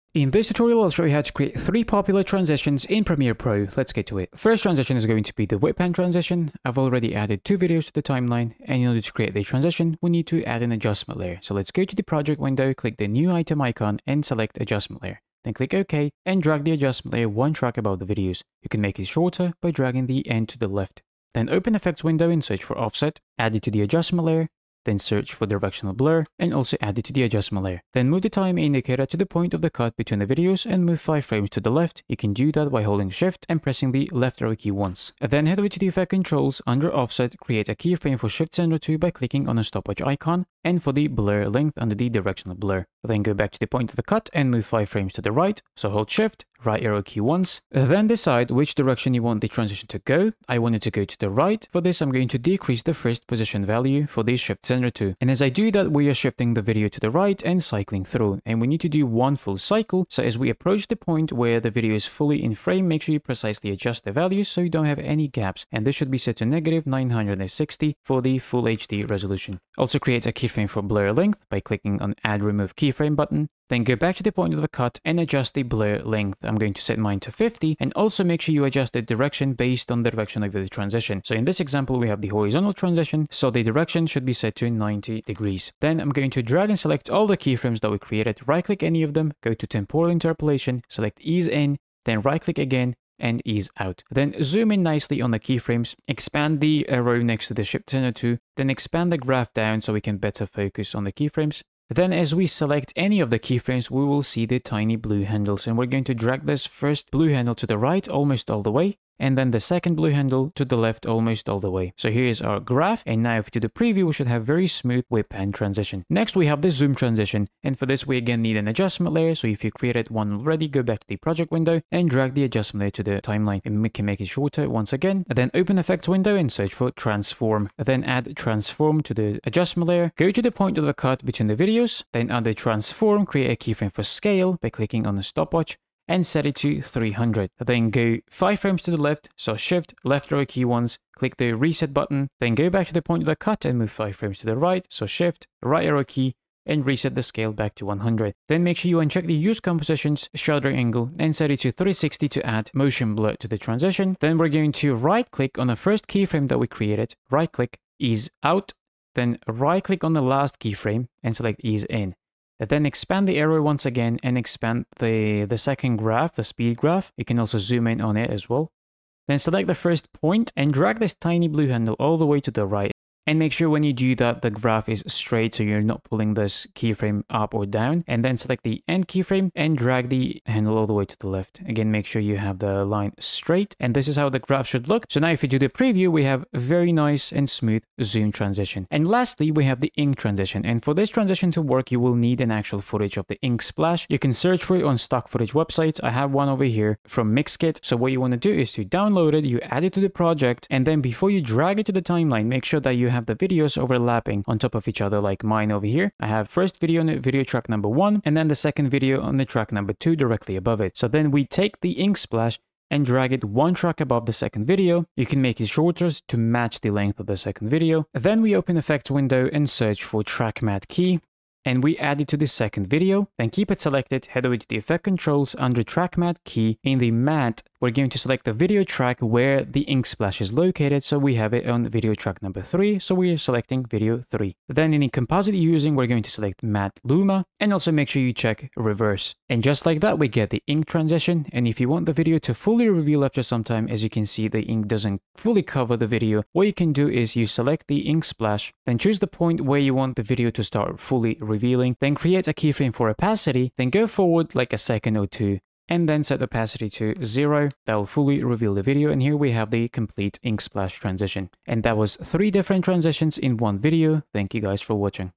In this tutorial, I'll show you how to create 3 popular transitions in Premiere Pro. Let's get to it. First transition is going to be the whip pan transition. I've already added 2 videos to the timeline, and in order to create the transition, we need to add an adjustment layer. So let's go to the project window, click the new item icon, and select adjustment layer. Then click OK, and drag the adjustment layer 1 track above the videos. You can make it shorter by dragging the end to the left. Then open effects window and search for offset, add it to the adjustment layer, then search for directional blur, and also add it to the adjustment layer. Then move the time indicator to the point of the cut between the videos and move 5 frames to the left. You can do that by holding shift and pressing the left arrow key once. Then head over to the effect controls, under offset, create a keyframe for shift center 2 by clicking on the stopwatch icon, and for the blur length under the directional blur. Then go back to the point of the cut and move 5 frames to the right, so hold shift, right arrow key once. Then decide which direction you want the transition to go. I want it to go to the right. For this, I'm going to decrease the first position value for the shift center 2. And as I do that, we are shifting the video to the right and cycling through. And we need to do 1 full cycle. So as we approach the point where the video is fully in frame, make sure you precisely adjust the values so you don't have any gaps. And this should be set to -960 for the full HD resolution. Also create a keyframe for blur length by clicking on Add Remove Keyframe button. Then go back to the point of the cut and adjust the blur length. I'm going to set mine to 50, and also make sure you adjust the direction based on the direction of the transition. So in this example, we have the horizontal transition, so the direction should be set to 90 degrees. Then I'm going to drag and select all the keyframes that we created, right click any of them, go to temporal interpolation, select ease in, then right click again, and ease out. Then zoom in nicely on the keyframes, expand the arrow next to the shift center 2, then expand the graph down so we can better focus on the keyframes. Then as we select any of the keyframes, we will see the tiny blue handles, and we're going to drag this first blue handle to the right almost all the way, and then the second blue handle to the left almost all the way. So here's our graph, and now if we do the preview, we should have very smooth whip pan transition. Next, we have the zoom transition, and for this, we again need an adjustment layer. So if you created one already, go back to the project window and drag the adjustment layer to the timeline, and we can make it shorter once again. And then open effects window and search for transform. Then add transform to the adjustment layer. Go to the point of the cut between the videos, then under transform, create a keyframe for scale by clicking on the stopwatch, and set it to 300. Then go 5 frames to the left, so shift, left arrow key once, click the reset button, then go back to the point of the cut and move 5 frames to the right, so shift, right arrow key, and reset the scale back to 100. Then make sure you uncheck the use compositions, shutter angle, and set it to 360 to add motion blur to the transition. Then we're going to right click on the first keyframe that we created, right click, ease out, then right click on the last keyframe and select ease in. Then expand the arrow once again and expand the second graph, the speed graph. You can also zoom in on it as well. Then select the first point and drag this tiny blue handle all the way to the right. And make sure when you do that, the graph is straight so you're not pulling this keyframe up or down. And then select the end keyframe and drag the handle all the way to the left. Again, make sure you have the line straight. And this is how the graph should look. So now if you do the preview, we have a very nice and smooth zoom transition. And lastly, we have the ink transition. And for this transition to work, you will need an actual footage of the ink splash. You can search for it on stock footage websites. I have one over here from Mixkit. So what you want to do is to download it, you add it to the project, and then before you drag it to the timeline, make sure that you have the videos overlapping on top of each other like mine over here. I have first video on the video track number 1 and then the second video on the track number 2 directly above it. So then we take the ink splash and drag it 1 track above the second video. You can make it shorter to match the length of the second video. Then we open effects window and search for track matte key, and we add it to the second video. Then keep it selected, head over to the effect controls under track matte key. In the matte, we're going to select the video track where the ink splash is located, so we have it on video track number 3, so we are selecting video 3. Then in the composite you're using, we're going to select matte luma, and also make sure you check reverse. And just like that, we get the ink transition. And if you want the video to fully reveal after some time, as you can see, the ink doesn't fully cover the video, what you can do is you select the ink splash, then choose the point where you want the video to start fully revealing, then create a keyframe for opacity, then go forward like a second or 2, and then set opacity to 0. That will fully reveal the video, and here we have the complete ink splash transition. And that was 3 different transitions in one video. Thank you guys for watching.